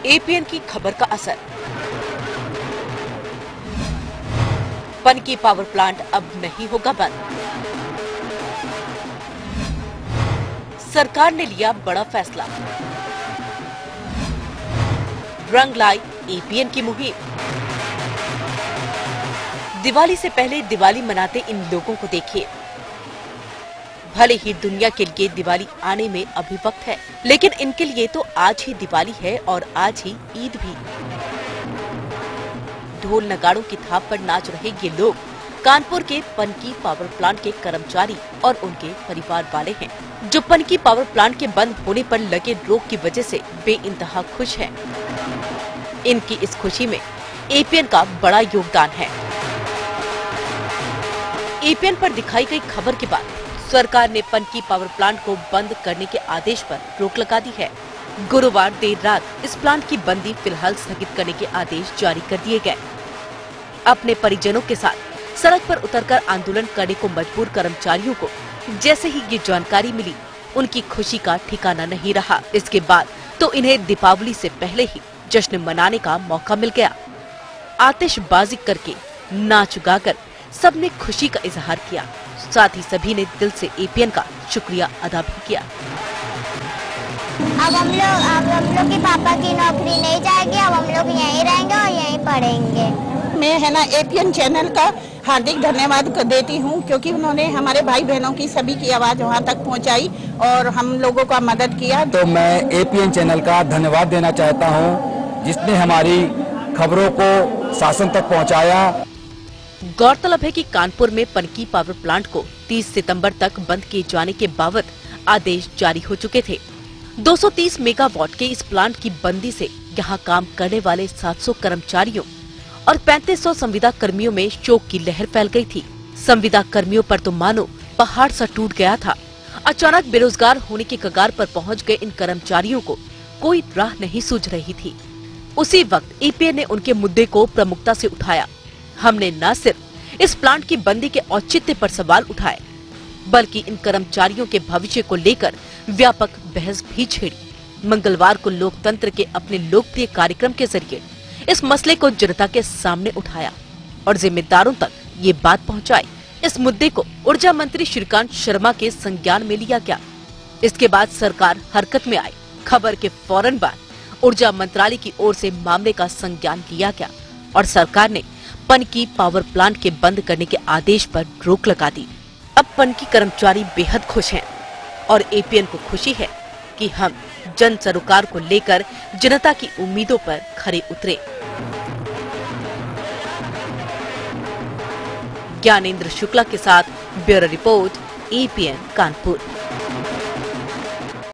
APN की खबर का असर। पनकी पावर प्लांट अब नहीं होगा बंद। सरकार ने लिया बड़ा फैसला। रंग लाई एपीएन की मुहिम। दिवाली से पहले दिवाली मनाते इन लोगों को देखिए। भले ही दुनिया के लिए दिवाली आने में अभी वक्त है, लेकिन इनके लिए तो आज ही दिवाली है और आज ही ईद भी। ढोल नगाड़ों की थाप पर नाच रहे ये लोग कानपुर के पनकी पावर प्लांट के कर्मचारी और उनके परिवार वाले हैं, जो पनकी पावर प्लांट के बंद होने पर लगे रोक की वजह से बेइंतहा खुश हैं। इनकी इस खुशी में एपीएन का बड़ा योगदान है। एपीएन पर दिखाई गई खबर के बाद सरकार ने पनकी पावर प्लांट को बंद करने के आदेश पर रोक लगा दी है। गुरुवार देर रात इस प्लांट की बंदी फिलहाल स्थगित करने के आदेश जारी कर दिए गए। अपने परिजनों के साथ सड़क पर उतरकर आंदोलन करने को मजबूर कर्मचारियों को जैसे ही ये जानकारी मिली, उनकी खुशी का ठिकाना नहीं रहा। इसके बाद तो इन्हें दीपावली से पहले ही जश्न मनाने का मौका मिल गया। आतिशबाजी करके, नाच गाकर सबने खुशी का इजहार किया। साथ ही सभी ने दिल से एपीएन का शुक्रिया अदा भी किया। अब हम लोग के पापा की नौकरी नहीं जाएगी, अब हम लोग यहीं रहेंगे और यहीं पढ़ेंगे। मैं है ना एपीएन चैनल का हार्दिक धन्यवाद देती हूँ, क्योंकि उन्होंने हमारे भाई बहनों की सभी की आवाज वहाँ तक पहुँचाई और हम लोगों का मदद किया। तो मैं एपीएन चैनल का धन्यवाद देना चाहता हूँ, जिसने हमारी खबरों को शासन तक पहुँचाया। गौरतलब है कि कानपुर में पनकी पावर प्लांट को 30 सितंबर तक बंद किए जाने के बावत आदेश जारी हो चुके थे। 230 मेगावाट के इस प्लांट की बंदी से यहाँ काम करने वाले 700 कर्मचारियों और 3500 संविदा कर्मियों में शोक की लहर फैल गई थी। संविदा कर्मियों पर तो मानो पहाड़ सा टूट गया था। अचानक बेरोजगार होने के कगार पर पहुँच गए इन कर्मचारियों को कोई राह नहीं सूझ रही थी। उसी वक्त एपीएन ने उनके मुद्दे को प्रमुखता से उठाया। हमने न सिर्फ इस प्लांट की बंदी के औचित्य पर सवाल उठाए, बल्कि इन कर्मचारियों के भविष्य को लेकर व्यापक बहस भी छेड़ी। मंगलवार को लोकतंत्र के अपने लोकप्रिय कार्यक्रम के जरिए इस मसले को जनता के सामने उठाया और जिम्मेदारों तक ये बात पहुंचाई। इस मुद्दे को ऊर्जा मंत्री श्रीकांत शर्मा के संज्ञान में लिया गया। इसके बाद सरकार हरकत में आई। खबर के फौरन बाद ऊर्जा मंत्रालय की ओर से मामले का संज्ञान लिया गया और सरकार ने पनकी पावर प्लांट के बंद करने के आदेश पर रोक लगा दी। अब पनकी कर्मचारी बेहद खुश हैं और एपीएन को खुशी है कि हम जन सरोकार को लेकर जनता की उम्मीदों पर खरे उतरे। ज्ञानेंद्र शुक्ला के साथ ब्यूरो रिपोर्ट, एपीएन कानपुर।